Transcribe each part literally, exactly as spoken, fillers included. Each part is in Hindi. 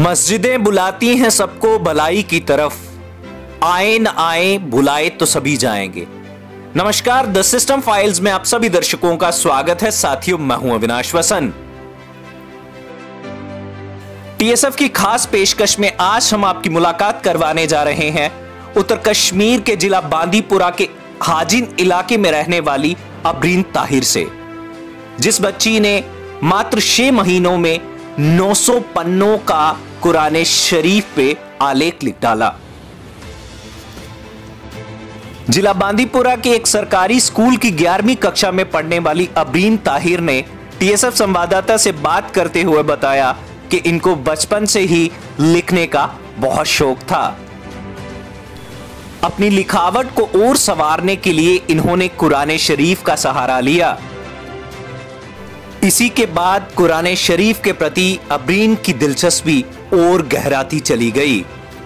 मस्जिदें बुलाती हैं सबको भलाई की तरफ, आए न आए बुलाए तो सभी जाएंगे। नमस्कार, द सिस्टम फाइल्स में आप सभी दर्शकों का स्वागत है। साथियों, मैं हूं अविनाश वसन। टीएसएफ की खास पेशकश में आज हम आपकी मुलाकात करवाने जा रहे हैं उत्तर कश्मीर के जिला बांदीपुरा के हाजिन इलाके में रहने वाली अबरीन ताहिर से, जिस बच्ची ने मात्र छह महीनों में नौ सौ पन्नों का कुरान शरीफ पे आलेख लिख डाला। जिला बांदीपुरा के एक सरकारी स्कूल की ग्यारहवीं कक्षा में पढ़ने वाली अबरीन ताहिर ने टीएसएफ संवाददाता से बात करते हुए बताया कि इनको बचपन से ही लिखने का बहुत शौक था। अपनी लिखावट को और संवारने के लिए इन्होंने कुरान शरीफ का सहारा लिया। इसी के बाद कुरान शरीफ के प्रति अबरीन की दिलचस्पी और गहराती चली गई।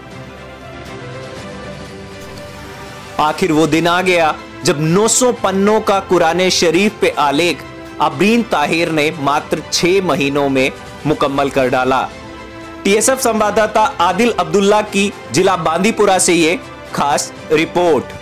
आखिर वो दिन आ गया जब नौ सौ पन्नों का कुरान शरीफ पे आलेख अबरीन ताहिर ने मात्र छह महीनों में मुकम्मल कर डाला। टीएसएफ संवाददाता आदिल अब्दुल्ला की जिला बांदीपुरा से ये खास रिपोर्ट।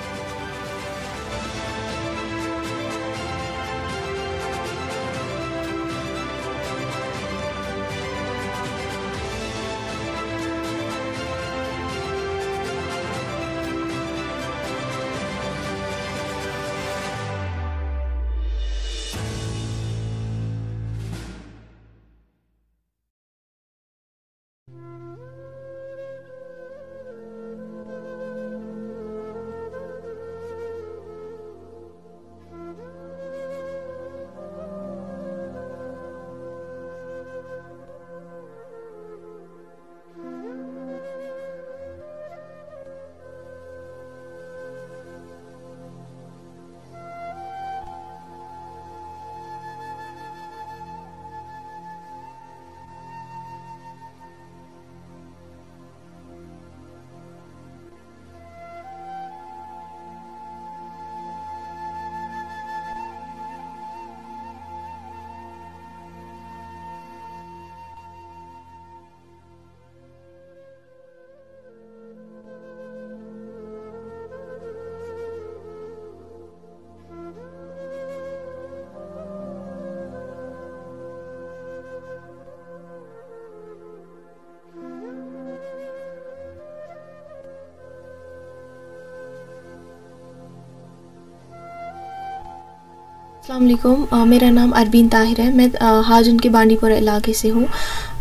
अस्सलाम वालेकुम, मेरा नाम अबरीन ताहिर है। मैं हाजिन के बांदीपुरा इलाके से हूँ।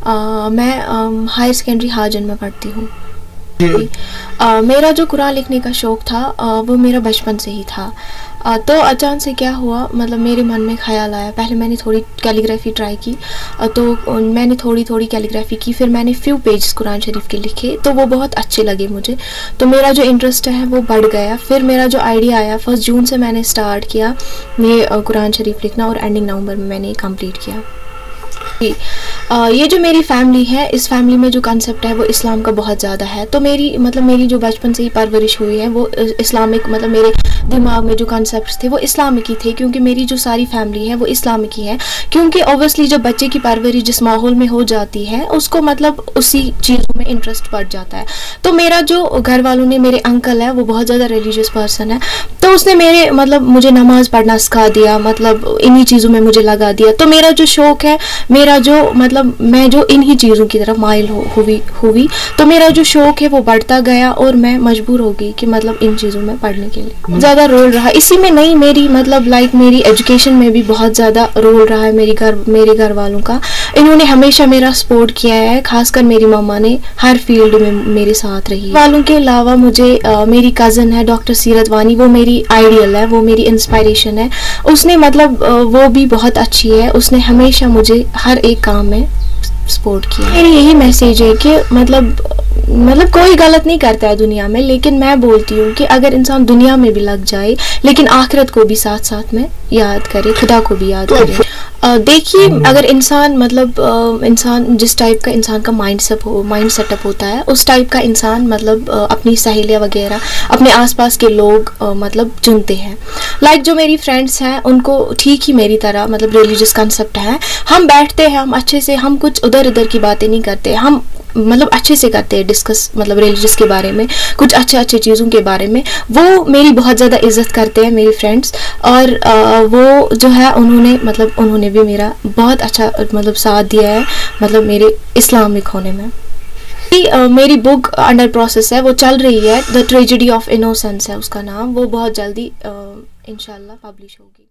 मैं हायर सेकेंडरी हाजिन में पढ़ती हूँ। मेरा जो कुरान लिखने का शौक़ था आ, वो मेरा बचपन से ही था। आ, तो अचानक से क्या हुआ, मतलब मेरे मन में ख्याल आया। पहले मैंने थोड़ी कैलीग्राफी ट्राई की, आ, तो मैंने थोड़ी थोड़ी कैलीग्राफी की। फिर मैंने फ्यू पेजेस कुरान शरीफ के लिखे, तो वो बहुत अच्छे लगे मुझे। तो मेरा जो इंटरेस्ट है वो बढ़ गया। फिर मेरा जो आइडिया आया, फर्स्ट जून से मैंने स्टार्ट किया ये कुरान शरीफ लिखना, और एंडिंग नवंबर में मैंने कंप्लीट किया। आ, ये जो मेरी फैमिली है, इस फैमिली में जो कंसेप्ट है वो इस्लाम का बहुत ज़्यादा है। तो मेरी मतलब मेरी जो बचपन से ही परवरिश हुई है वो इस्लामिक, मतलब मेरे दिमाग में जो कंसेप्ट थे वो इस्लामिक ही थे, क्योंकि मेरी जो सारी फैमिली है वो इस्लामिक ही है। क्योंकि ऑब्वियसली जब बच्चे की परवरिश जिस माहौल में हो जाती है, उसको मतलब उसी चीज़ों में इंटरेस्ट बढ़ जाता है। तो मेरा जो घर वालों ने, मेरे अंकल है वो बहुत ज़्यादा रिलीजियस पर्सन है, तो उसने मेरे मतलब मुझे नमाज़ पढ़ना सिखा दिया, मतलब इन्हीं चीज़ों में मुझे लगा दिया। तो मेरा जो शौक़ है, मेरा जो मतलब मैं जो इन्हीं चीज़ों की तरफ माइल हो, हुई हुई तो मेरा जो शौक़ है वो बढ़ता गया, और मैं मजबूर हो गई कि मतलब इन चीज़ों में पढ़ने के लिए ज़्यादा रोल रहा। इसी में नहीं, मेरी मतलब लाइक मेरी एजुकेशन में भी बहुत ज़्यादा रोल रहा है मेरी घर मेरे घर वालों का। इन्होंने हमेशा मेरा सपोर्ट किया है, खासकर मेरी मम्मा ने हर फील्ड में मेरे साथ रही। वालों के अलावा मुझे आ, मेरी कज़न है डॉक्टर सीरत वानी, वो मेरी आइडियल है, वो मेरी इंस्पायरेशन है। उसने मतलब आ, वो भी बहुत अच्छी है, उसने हमेशा मुझे हर एक काम में सपोर्ट किया। मेरी यही मैसेज है कि मतलब मतलब कोई गलत नहीं करता है दुनिया में, लेकिन मैं बोलती हूँ कि अगर इंसान दुनिया में भी लग जाए लेकिन आखिरत को भी साथ साथ में याद करे, खुदा को भी याद करे। देखिए, अगर इंसान मतलब इंसान जिस टाइप का इंसान का माइंड सेट हो माइंड सेटअप होता है, उस टाइप का इंसान मतलब अपनी सहेलियाँ वगैरह, अपने आसपास के लोग मतलब चुनते हैं। लाइक जो मेरी फ्रेंड्स हैं उनको ठीक ही मेरी तरह मतलब रिलीजियस कंसेप्ट है। हम बैठते हैं, हम अच्छे से, हम कुछ उधर उधर की बातें नहीं करते, हम मतलब अच्छे से करते हैं डिस्कस, मतलब रिलीजियस के बारे में, कुछ अच्छे अच्छे चीज़ों के बारे में। वो मेरी बहुत ज़्यादा इज्जत करते हैं मेरी फ्रेंड्स, और आ, वो जो है उन्होंने मतलब उन्होंने भी मेरा बहुत अच्छा मतलब साथ दिया है, मतलब मेरे इस्लामिक होने में। Uh, मेरी बुक अंडर प्रोसेस है, वो चल रही है, द ट्रेजेडी ऑफ इनोसेंस है उसका नाम, वो बहुत जल्दी uh, इंशाल्लाह पब्लिश होगी।